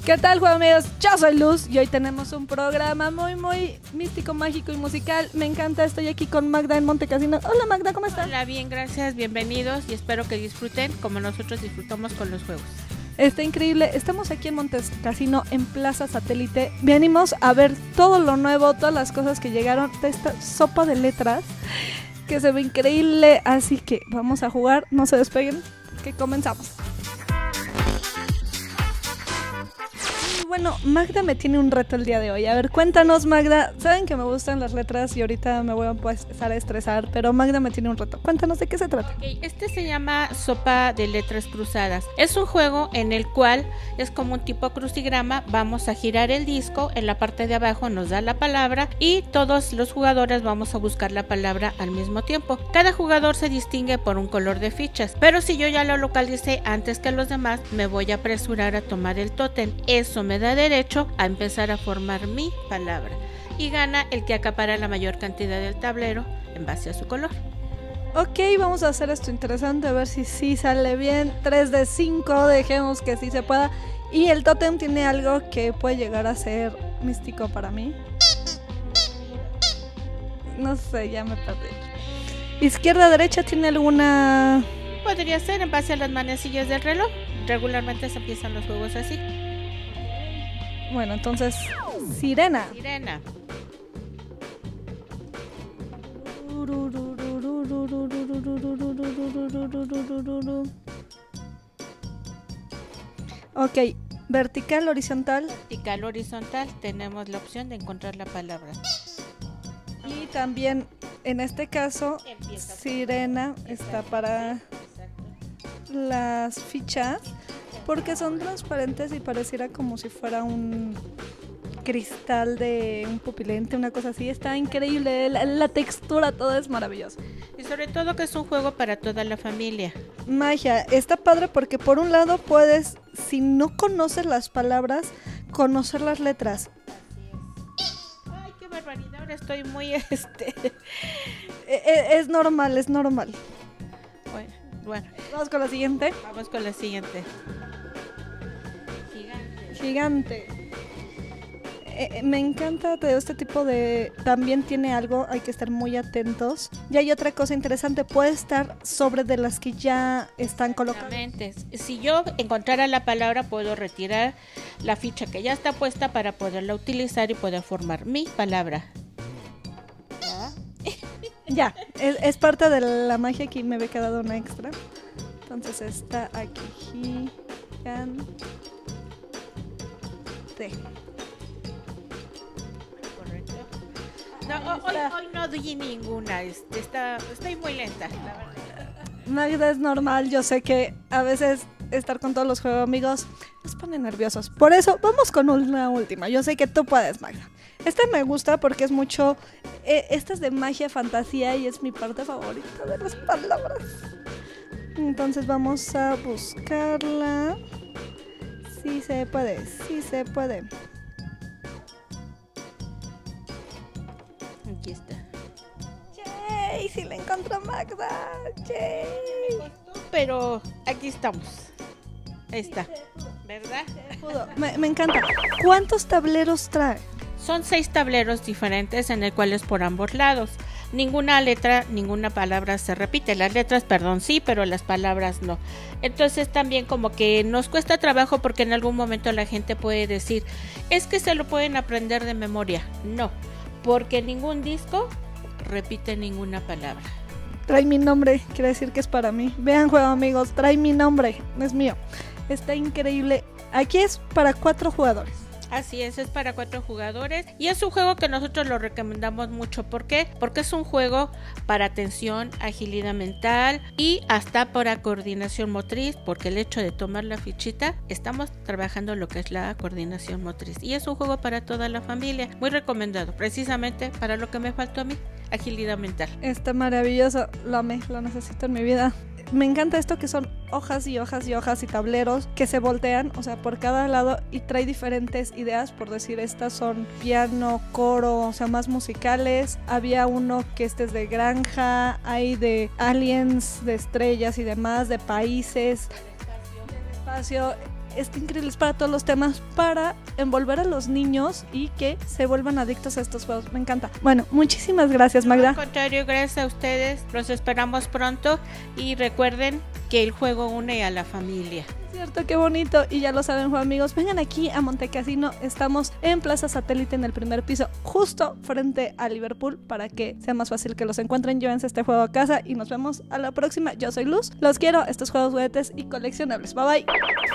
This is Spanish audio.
¿Qué tal, juego amigos? Yo soy Luz y hoy tenemos un programa muy místico, mágico y musical. Me encanta, estoy aquí con Magda en Montecasino. Hola Magda, ¿cómo estás? Hola, bien, gracias, bienvenidos y espero que disfruten como nosotros disfrutamos con los juegos. Está increíble, estamos aquí en Montecasino en Plaza Satélite. Venimos a ver todo lo nuevo, todas las cosas que llegaron de esta sopa de letras que se ve increíble, así que vamos a jugar, no se despeguen, que comenzamos. Bueno, Magda me tiene un reto el día de hoy. A ver, cuéntanos, Magda. Saben que me gustan las letras y ahorita me voy a empezar a estresar, pero Magda me tiene un reto. Cuéntanos de qué se trata. Okay, este se llama Sopa de Letras Cruzadas. Es un juego en el cual es como un tipo crucigrama. Vamos a girar el disco, en la parte de abajo nos da la palabra y todos los jugadores vamos a buscar la palabra al mismo tiempo. Cada jugador se distingue por un color de fichas, pero si yo ya lo localicé antes que los demás, me voy a apresurar a tomar el tótem. Eso me da derecho a empezar a formar mi palabra y gana el que acapara la mayor cantidad del tablero en base a su color. Ok, vamos a hacer esto interesante, a ver si sí sale bien. 3 de 5, dejemos que sí se pueda. Y el tótem tiene algo que puede llegar a ser místico para mí. No sé, ya me perdí. Izquierda, derecha, ¿tiene alguna...? Podría ser en base a las manecillas del reloj. Regularmente se empiezan los juegos así. Bueno, entonces, sirena. Sirena. Ok, vertical, horizontal. Vertical, horizontal, tenemos la opción de encontrar la palabra. Y también, en este caso, sirena está para las fichas, porque son transparentes y pareciera como si fuera un cristal de un pupilente, una cosa así. Está increíble, la textura, todo es maravilloso. Y sobre todo que es un juego para toda la familia. Magia, está padre porque por un lado puedes, si no conoces las palabras, conocer las letras. Ay, qué barbaridad, ahora estoy muy Es normal, es normal. Bueno, vamos con la siguiente. Vamos con la siguiente. Gigante. Me encanta de este tipo de... También tiene algo, hay que estar muy atentos. Y hay otra cosa interesante, puede estar sobre de las que ya están colocadas. Si yo encontrara la palabra, puedo retirar la ficha que ya está puesta para poderla utilizar y poder formar mi palabra. Ya, es parte de la magia que me había quedado una extra. Entonces está aquí, gigante. Correcto. No, hoy no di ninguna, estoy muy lenta, la verdad. Magda, es normal, yo sé que a veces estar con todos los juegos amigos nos pone nerviosos. Por eso, vamos con una última. Yo sé que tú puedes, Magda. Esta me gusta porque es mucho... esta es de magia, fantasía y es mi parte favorita de las palabras. Entonces vamos a buscarla. Sí se puede, sí se puede. Aquí está. ¡Yay! Sí la encontró Magda. ¡Yay! Me costó, pero aquí estamos. Ahí está, ¿verdad? Me encanta. ¿Cuántos tableros trae? Son 6 tableros diferentes en el cual es por ambos lados. Ninguna letra, ninguna palabra se repite. Las letras, perdón, sí, pero las palabras no. Entonces también como que nos cuesta trabajo porque en algún momento la gente puede decir, es que se lo pueden aprender de memoria. No, porque ningún disco repite ninguna palabra. Trae mi nombre, quiere decir que es para mí. Vean, juego amigos, trae mi nombre, es mío. Está increíble. Aquí es para 4 jugadores. Así es para 4 jugadores y es un juego que nosotros lo recomendamos mucho. ¿Por qué? Porque es un juego para atención, agilidad mental y hasta para coordinación motriz, porque el hecho de tomar la fichita, estamos trabajando lo que es la coordinación motriz y es un juego para toda la familia, muy recomendado, precisamente para lo que me faltó a mí, agilidad mental. Está maravilloso, lo amé, lo necesito en mi vida. Me encanta esto que son hojas y hojas y hojas y tableros que se voltean, o sea, por cada lado y trae diferentes ideas, por decir, estas son piano, coro, o sea, más musicales. Había uno que es de granja, hay de aliens, de estrellas y demás, de países, de espacio. está increíble, es para todos los temas, para envolver a los niños y que se vuelvan adictos a estos juegos. Me encanta. Bueno, muchísimas gracias, Magda. Al contrario, gracias a ustedes. Los esperamos pronto y recuerden que el juego une a la familia. Cierto, qué bonito. Y ya lo saben, amigos, vengan aquí a Montecasino. Estamos en Plaza Satélite, en el primer piso, justo frente a Liverpool, para que sea más fácil que los encuentren. Llévense este juego a casa y nos vemos a la próxima. Yo soy Luz, los quiero, estos juegos, juguetes y coleccionables. Bye bye.